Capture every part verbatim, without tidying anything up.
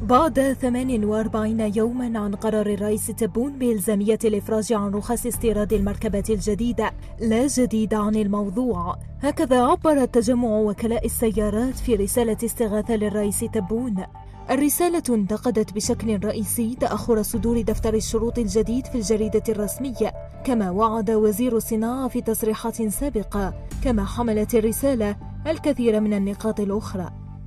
بعد ثمان وأربعين يوما عن قرار الرئيس تبون بإلزامية الإفراج عن رخص استيراد المركبات الجديدة، لا جديد عن الموضوع. هكذا عبر تجمع وكلاء السيارات في رسالة استغاثة للرئيس تبون. الرسالة انتقدت بشكل رئيسي تأخر صدور دفتر الشروط الجديد في الجريدة الرسمية، كما وعد وزير الصناعة في تصريحات سابقة. كما حملت الرسالة الكثير من النقاط الأخرى.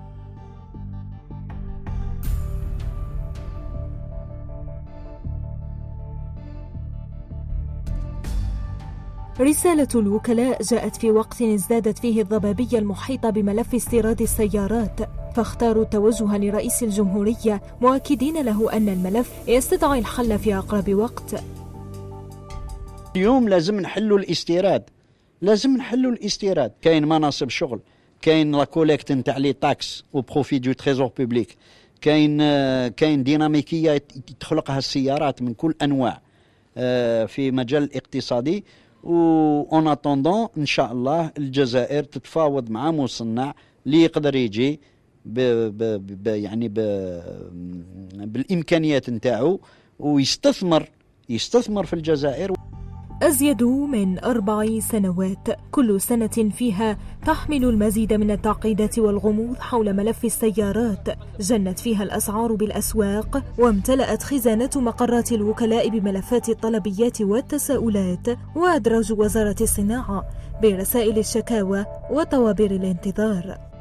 رسالة الوكلاء جاءت في وقت ازدادت فيه الضبابية المحيطة بملف استيراد السيارات، فاختاروا التوجه لرئيس الجمهورية مؤكدين له أن الملف يستدعي الحل في أقرب وقت. اليوم لازم نحلوا الاستيراد، لازم نحلوا الاستيراد. كاين مناصب شغل، كاين لا كوليكت نتاع لي تاكس او بروفي دو تريزور بوبليك، كاين كاين ديناميكية تخلقها السيارات من كل أنواع في مجال الاقتصادي. وأون اتوندون ان شاء الله الجزائر تتفاوض مع مصنع اللي يقدر يجي ب ب ب يعني ب بالامكانيات نتاعو ويستثمر يستثمر في الجزائر. أزيد من أربع سنوات، كل سنة فيها تحمل المزيد من التعقيدات والغموض حول ملف السيارات. جنت فيها الأسعار بالأسواق، وامتلأت خزانة مقرات الوكلاء بملفات الطلبيات والتساؤلات، وأدرج وزارة الصناعة برسائل الشكاوى وطوابير الانتظار.